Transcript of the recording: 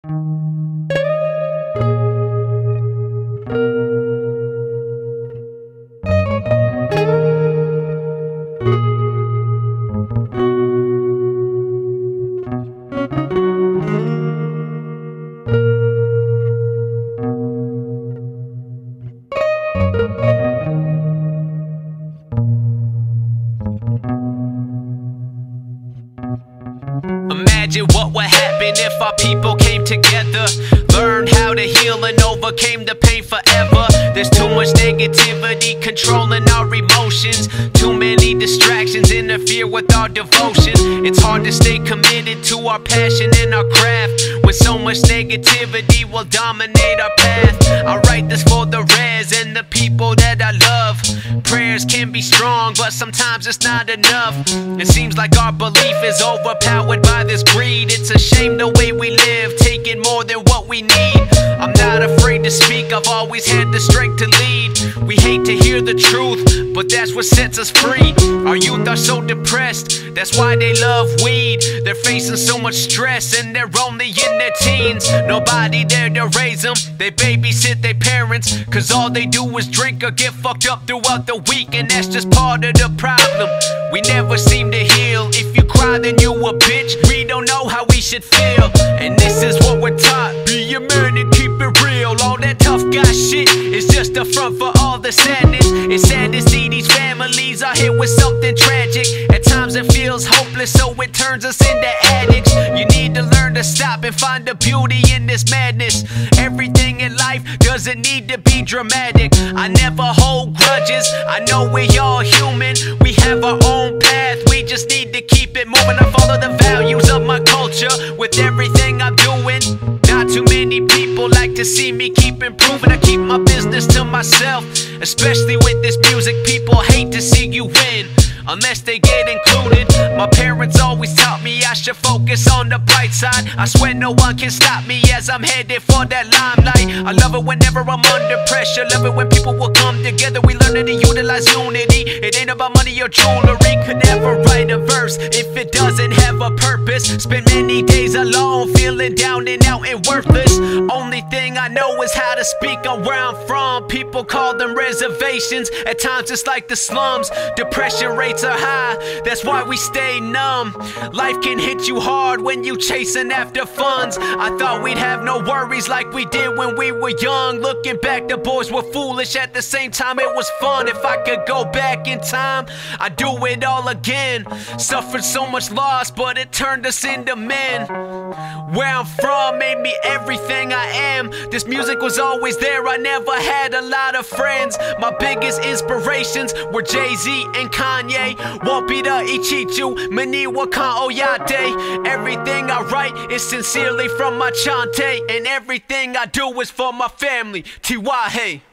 Imagine what would happen if our people came together, learned how to heal and overcame the pain forever. There's too much negativity controlling our emotions. Too many distractions interfere with our devotion. It's hard to stay committed to our passion and our craft when so much negativity will dominate our path. I write this for the res and the people that I love. Prayers can be strong, but sometimes it's not enough. It seems like our belief is overpowered by this greed. It's a shame the way we live, taking more than what we need. I'm not afraid to speak, I've always had the strength to lead. We hate to hear the truth, but that's what sets us free. Our youth are so depressed, that's why they love weed. They're facing so much stress and they're only in their teens. Nobody there to raise them, they babysit their parents, cause all they do is drink or get fucked up throughout the week. And that's just part of the problem, we never seem to heal. If you cry then you a bitch, we don't know how we should feel. And this is what we're taught, be a man and keep it real. All that tough guy shit is just a front for all the sadness. It's sad to see these families are hit with something tragic. At times it feels hopeless, so it turns us into addicts. You need to learn to stop and find the beauty in this madness. Everything in life doesn't need to be dramatic. I never hold grudges, I know we all human. We have our own path, we just need to keep it moving. I follow the values of my culture with everything I'm doing. Not too many people like to see me keep improving. I keep my business to myself, especially with this music. People hate to see you win unless they get included. My parents always taught me I should focus on the bright side. I swear no one can stop me as I'm headed for that limelight. I love it whenever I'm under pressure, love it when people will come together. We learn to utilize unity. It ain't about money or jewelry. Could never write a verse if it doesn't have a purpose. Spend many days alone, feeling down and out and worthless. Only thing I know is how to speak on where I'm from. People call them reservations, at times it's like the slums. Depression rates are high, that's why we stay numb. Life can hit you hard when you chasing after funds. I thought we'd have no worries like we did when we were young. Looking back, the boys were foolish, at the same time it was fun. If I could go back in time, I'd do it all again. Suffered so much loss, but it turned us into men. Where I'm from made me everything I am. This music was always there, I never had a lot of friends. My biggest inspirations were Jay-Z and Kanye. Wopida Ichichu, Maniwa Kan Oyate. Everything I write is sincerely from my chante, and everything I do is for my family, Tiwahe.